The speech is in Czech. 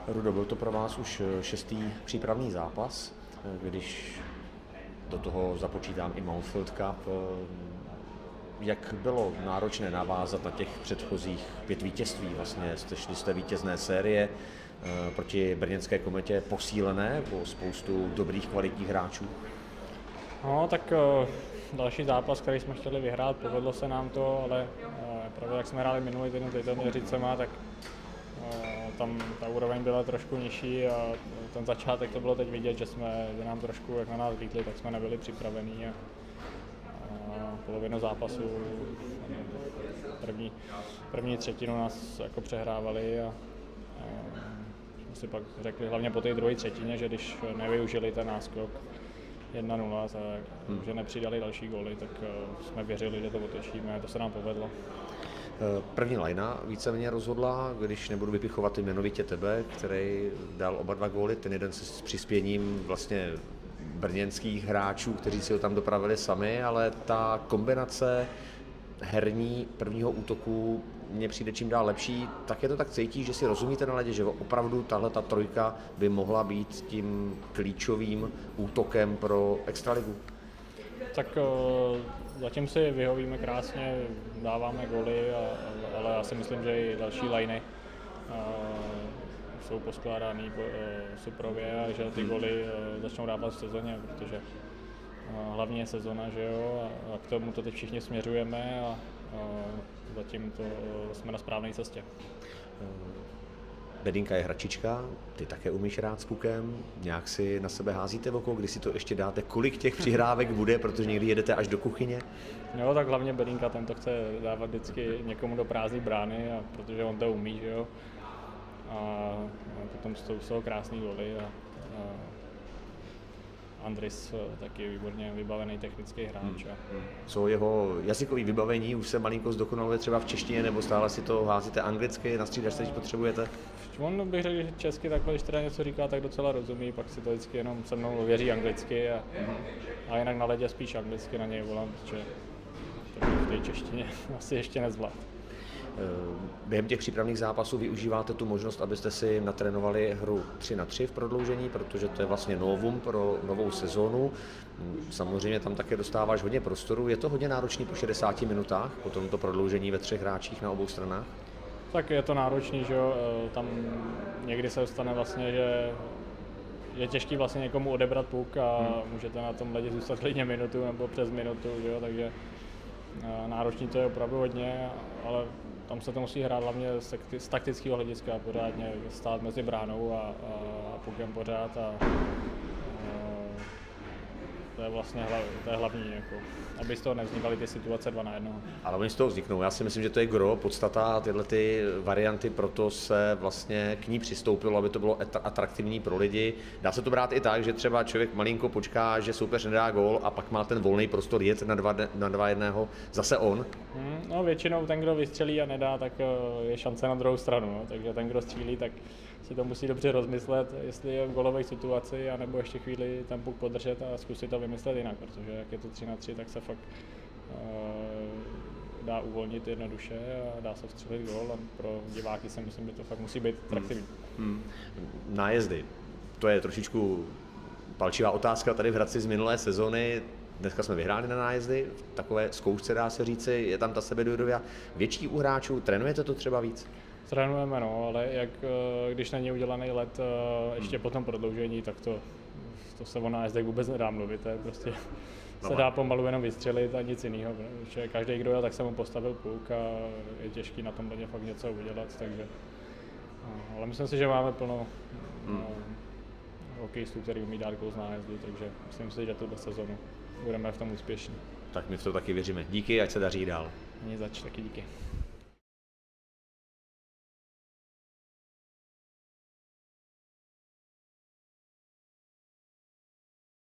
Rudo, byl to pro vás už šestý přípravný zápas, když do toho započítám i Mountfield Cup. Jak bylo náročné navázat na těch předchozích 5 vítězství? Vlastně šli jste vítězné série proti brněnské Kometě posílené po spoustu dobrých kvalitních hráčů. No, tak další zápas, který jsme chtěli vyhrát, povedlo se nám to, ale právě jak jsme hráli minulý týden s Litoměřicema, tak tam ta úroveň byla trošku nižší a ten začátek to bylo teď vidět, že nám trošku, jak na nás vítli, tak jsme nebyli připravení a polovinu zápasu, první třetinu nás jako přehrávali a jsme si pak řekli, hlavně po té druhé třetině, že když nevyužili ten náskok 1-0, že nepřidali další góly, tak jsme věřili, že to otočíme a to se nám povedlo. První lajna víceméně rozhodla, když nebudu vypichovat jmenovitě tebe, který dal oba dva góly, ten jeden s přispěním vlastně brněnských hráčů, kteří si ho tam dopravili sami, ale ta kombinace herní prvního útoku mně přijde čím dál lepší. Tak je to tak cítí, že si rozumíte na ledě, že opravdu tahle ta trojka by mohla být tím klíčovým útokem pro extraligu? Tak zatím si vyhovíme krásně, dáváme góly, ale já si myslím, že i další liny jsou poskládány suprově a že ty góly začnou dávat v sezóně, protože hlavně je sezona, že jo, a k tomu to teď všichni směřujeme a zatím to jsme na správné cestě. Bedinka je hračička, ty také umíš hrát s pukem, nějak si na sebe házíte oko, kdy si to ještě dáte, kolik těch přihrávek bude, protože někdy jedete až do kuchyně? Jo, tak hlavně Bedinka, ten to chce dávat vždycky někomu do prázdné brány, protože on to umí, že jo. A potom jsou krásný góly a Andris taky výborně vybavený technický hráč. Co jeho jazykový vybavení už se malinko zdokonaluje třeba v češtině, nebo stále si to házíte anglicky, na střídačce, když potřebujete? On bych řekl, že česky takhle, když teda něco říká, tak docela rozumí, pak si to vždycky jenom se mnou věří anglicky a jinak na ledě spíš anglicky na něj volám, protože to v té češtině asi ještě nezvlád. Během těch přípravných zápasů využíváte tu možnost, abyste si natrénovali hru 3-3 v prodloužení, protože to je vlastně novum pro novou sezónu. Samozřejmě tam také dostáváš hodně prostoru. Je to hodně náročný po 60 minutách, po tomto prodloužení ve 3 hráčích na obou stranách? Tak je to náročný, že jo, tam někdy se stane vlastně, že je těžký vlastně někomu odebrat puk a můžete na tom ledě zůstat klidně minutu nebo přes minutu, že jo, takže náročný to je opravdu hodně, ale tam se to musí hrát hlavně z taktického hlediska, pořádně stát mezi bránou a pukem pořád a to je vlastně hlavní, jako, aby z toho nevznikaly ty situace 2-1. Ale oni z toho vzniknou. Já si myslím, že to je gro, podstata, tyhle ty varianty, proto se vlastně k ní přistoupilo, aby to bylo atraktivní pro lidi. Dá se to brát i tak, že třeba člověk malinko počká, že soupeř nedá gól a pak má ten volný prostor jet na 2-1 zase on. No většinou ten, kdo vystřelí a nedá, tak je šance na druhou stranu. No. Takže ten, kdo střílí, tak si to musí dobře rozmyslet, jestli je v gólové situaci, anebo ještě chvíli ten puk podržet a zkusit to vymyslet jinak, protože jak je to 3-3, tak se fakt dá uvolnit jednoduše a dá se vstřelit gól a pro diváky si myslím, že to fakt musí být atraktivní. Nájezdy, to je trošičku palčivá otázka tady v Hradci z minulé sezony. Dneska jsme vyhráli na nájezdy, v takové zkoušce dá se říci, je tam ta sebedůvěra větší u hráčů, trénujete to třeba víc? Trénujeme, no, ale když není udělaný let ještě po tom prodloužení, tak to se o nájezdech vůbec nedá mluvit, to je prostě se dá pomalu jenom vystřelit a nic jiného, protože každý, kdo jel, tak se mu postavil puk a je těžký na tom ledě fakt něco udělat, takže ale myslím si, že máme plno hokejistů, který umí dát gól z nájezdu, takže myslím si, že tuto sezonu budeme v tom úspěšní. Tak my v to taky věříme. Díky, ať se daří dál. Není zač, taky díky.